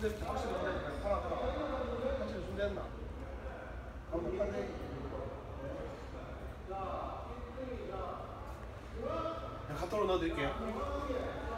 확실히 준비했나? 가라. 확실히 준비했나? 한번 빨리. 야, 카톡으로 넣어드릴게요.